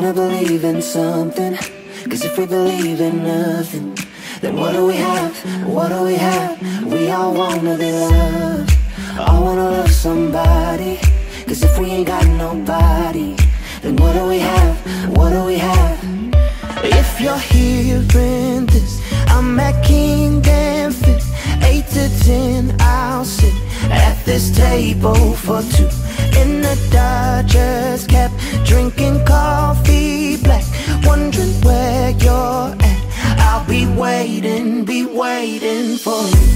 wanna believe in something. Cause if we believe in nothing, then what do we have? What do we have? We all wanna be loved. I wanna love somebody. Cause if we ain't got nobody, then what do we have? What do we have? If you're hearing this, I'm at King and Fifth. 8 to 10, I'll sit at this table for two in the Dodgers cap, drinking coffee black, wondering where you're at. I'll be waiting for you.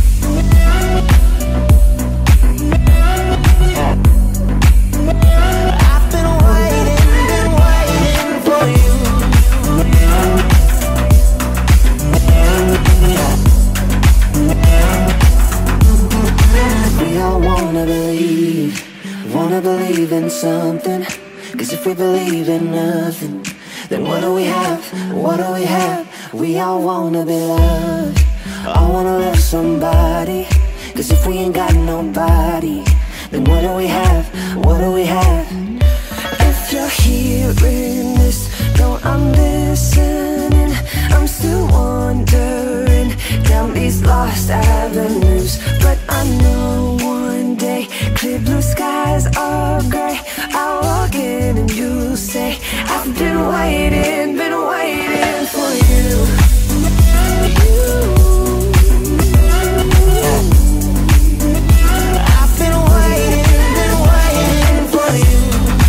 I've been waiting for you. We all wanna believe in something. Cause if we believe in nothing, then what do we have? What do we have? We all wanna be loved. I wanna love somebody. Cause if we ain't got nobody, then what do we have? What do we have? If you're hearing this, though I'm listening, I'm still wandering down these lost avenues. But I know one day clear blue skies are gray. I'll walk in and you'll say, I've been waiting for you. I've been waiting for you.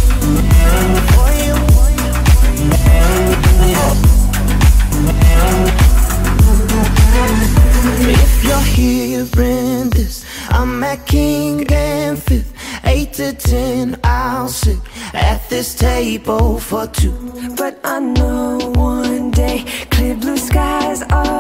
If you're hearing this, I'm at King and Fifth. 8 to 10, I'll sit at this table for two. But I know one day clear blue skies are